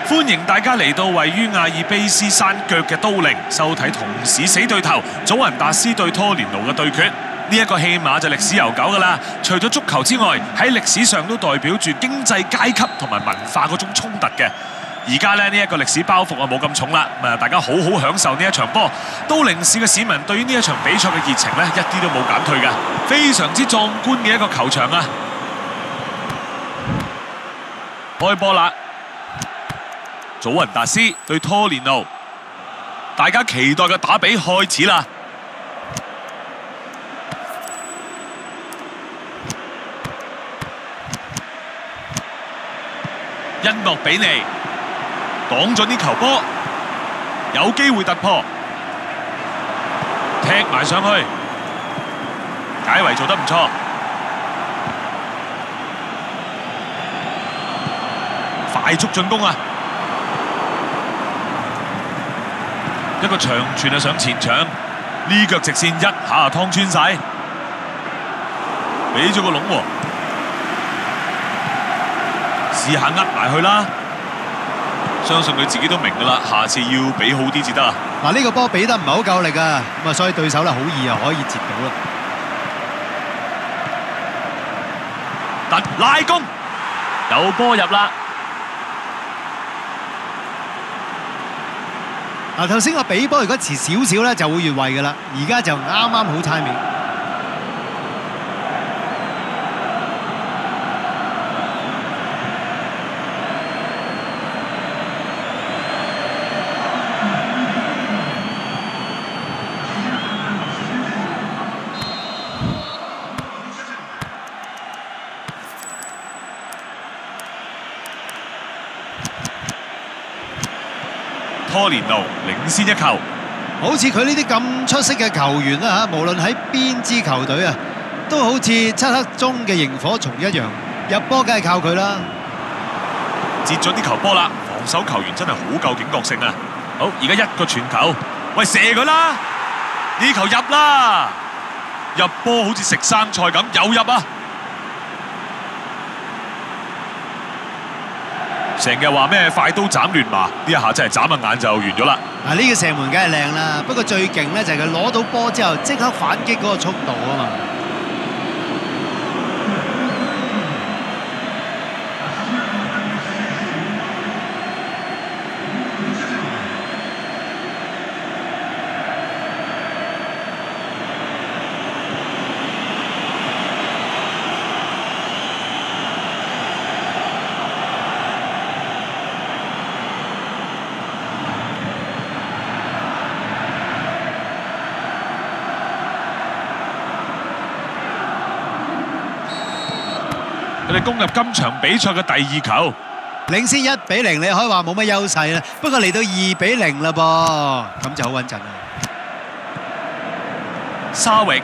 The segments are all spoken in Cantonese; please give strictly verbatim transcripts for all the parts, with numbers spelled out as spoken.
歡迎大家嚟到位於亞爾卑斯山腳嘅都靈，收睇同市死對頭祖雲達斯對拖連奴嘅對決。呢一個戲碼就歷史悠久㗎啦，除咗足球之外，喺歷史上都代表住經濟階級同埋文化嗰種衝突嘅。而家咧呢一個歷史包袱啊冇咁重啦，咁啊大家好好享受呢一場波。都靈市嘅市民對於呢一場比賽嘅熱情咧一啲都冇減退嘅，非常之壯觀嘅一個球場啊！開波啦！祖雲達斯對拖連奴，大家期待嘅打比開始啦！恩諾比尼擋咗啲球波，有機會突破，踢埋上去，解圍做得唔錯。快速進攻啊！一個長傳啊上前場，呢腳直線一下啊劏穿晒，俾咗個窿喎，試下呃埋去啦。相信佢自己都明㗎啦，下次要俾好啲至得啊！ 嗱，呢個波俾得唔係好夠力啊，咁啊，所以對手咧好易啊可以截到啦。 突拉弓，有波入啦！ 嗱，頭先個比波如果遲少少咧就會越位㗎啦，而家就啱啱好 timing。 拖連奴領先一球， 好似佢呢啲咁出色嘅球員啦嚇，無論喺邊支球隊啊，都好似漆黑中嘅螢火蟲一樣，入波梗係靠佢啦。 截咗啲球波啦，防守球員真係好夠警覺性啊！好，而家一個傳球，喂射佢啦！呢球入啦，入波好似食生菜咁，有入啊！成日話咩快刀斬亂麻，呢一下真係眨下眼就完咗啦！ 嗱，呢個射門梗係靚啦，不過最勁咧就係佢攞到波之後即刻反擊嗰個速度啊嘛！ 佢哋攻入今場比賽嘅第二球， 領先一比零，你可以話冇乜優勢啦。不過嚟到二比零啦噃，咁就好穩陣啦。 沙域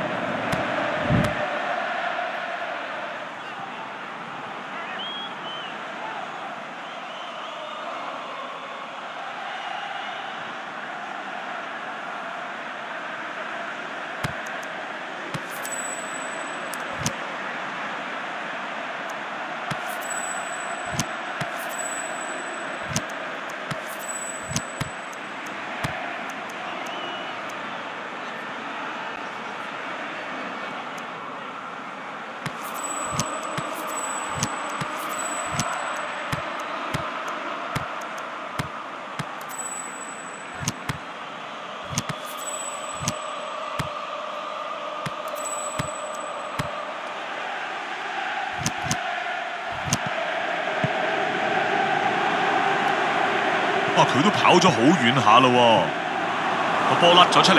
哇！佢都跑咗好遠下咯喎，個波甩咗出嚟，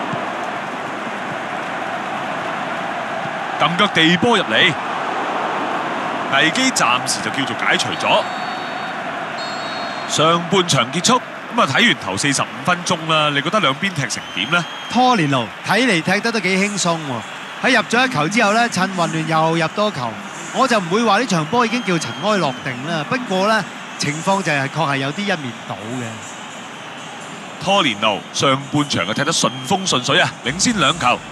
撳腳地波入嚟，危機暫時就叫做解除咗。上半場結束，咁啊睇完頭四十五分鐘啦，你覺得兩邊踢成點呢？ 拖連奴睇嚟踢得都幾輕鬆喎，喺入咗一球之後咧，趁混亂又入多球，我就唔會話呢場波已經叫塵埃落定啦。不過咧，情況就係確係有啲一面倒嘅。 拖連奴上半場嘅踢得順風順水啊，領先兩球。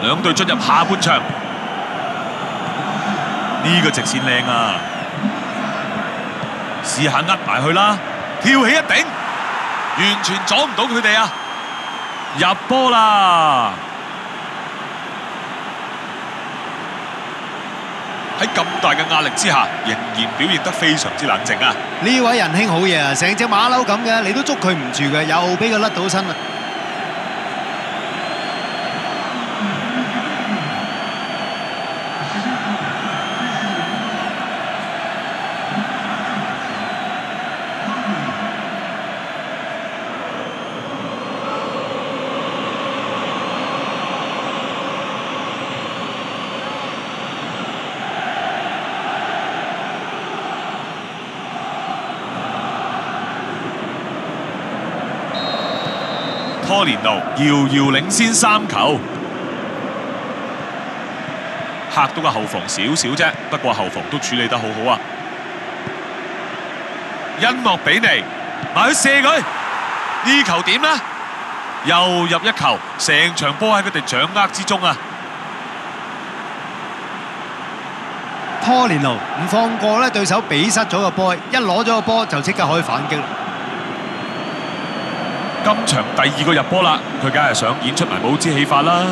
兩隊進入下半場，呢個直線靚啊！試下呃埋去啦，跳起一頂，完全阻唔到佢哋啊！入波啦！喺咁大嘅壓力之下，仍然表現得非常之冷靜啊！ 呢位仁兄好嘢啊，成隻馬騮咁嘅，你都捉佢唔住嘅，又俾佢甩到身啦！ 拖連奴遙遙領先三球，嚇到個後防少少啫，不過後防都處理得好好啊！恩莫比尼埋去射佢，呢球點呢？又入一球，成場波喺佢哋掌握之中啊！ 拖連奴唔放過咧對手比失咗個波，一攞咗個波就即刻可以反擊啦。 今場第二個入波啦，佢梗係想演出埋帽子戲法啦。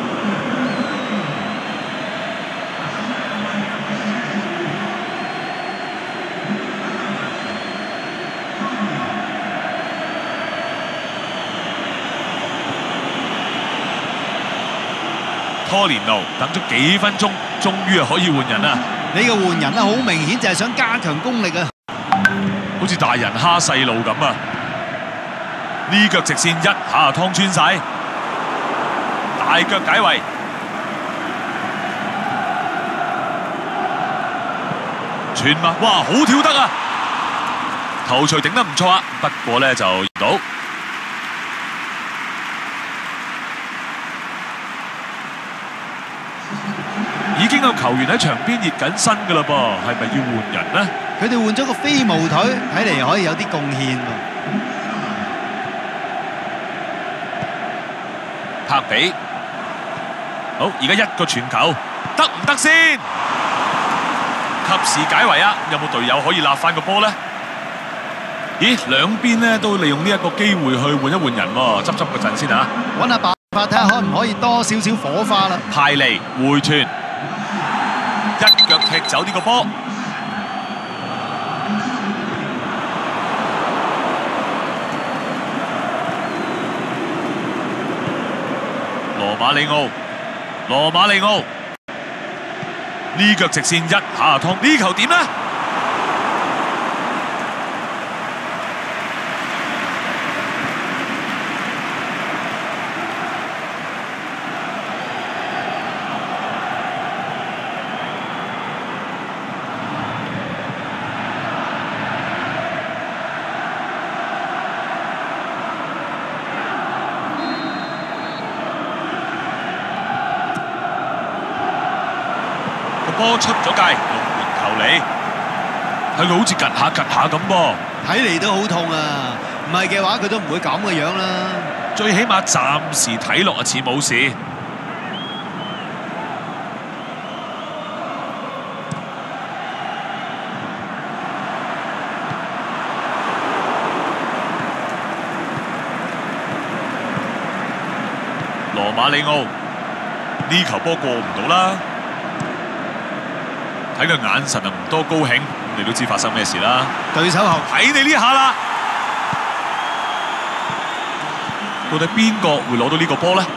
拖連奴等咗幾分鐘，終於係可以換人啦。 呢個換人咧，好明顯就係想加強功力啊！ 好似大人蝦細路咁啊！呢腳直線一下就劏穿晒，大腳解圍，傳馬，哇，好跳得啊！頭槌頂得唔錯啊，不過咧就入到。已經有球員喺場邊熱緊身㗎啦噃，係咪要換人呢？ 佢哋換咗個飛毛腿，睇嚟可以有啲貢獻喎。 柏比，好，而家一個傳球，得唔得先？及時解圍啊！有冇隊友可以立翻個波呢？咦，兩邊呢都利用呢一個機會去換一換人喎，執執個陣先嚇。 揾下辦法睇下可唔可以多少少火花啦。 派利回傳，一腳踢走呢個波。羅馬里奧，羅馬里奧，呢腳直線一下就劏，呢球點呢？波出咗界，龍門球嚟，係佢好似趌下趌下咁噃， 睇嚟都好痛啊！唔係嘅話，佢都唔會咁嘅樣啦。 最起碼暫時睇落啊似冇事。羅馬里奧呢球波過唔到啦。睇佢眼神啊唔多高興，你都知發生咩事啦。 對手後睇你呢下啦，到底邊個會攞到呢個波呢？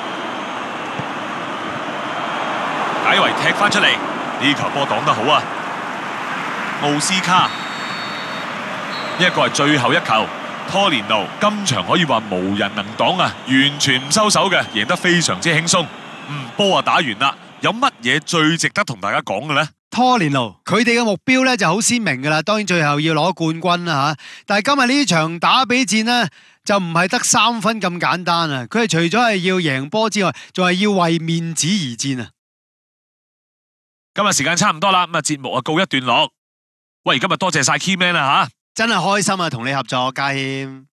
解圍踢翻出嚟，呢球波擋得好啊！奧斯卡呢一個係最後一球，拖連奴今場可以話無人能擋啊，完全唔收手嘅，贏得非常之輕鬆。嗯，波啊打完啦，有乜嘢最值得同大家講嘅呢？ 拖連奴佢哋嘅目標咧就好鮮明噶啦，當然最後要攞冠軍啦嚇。但係今日呢場打比戰呢，就唔係得三分咁簡單啊！佢係除咗係要贏波之外，仲係要為面子而戰啊！ 今日時間差唔多啦，咁啊節目啊告一段落。喂，今日多謝晒 Keyman 啊嚇， 真係開心啊，同你合作，家謙。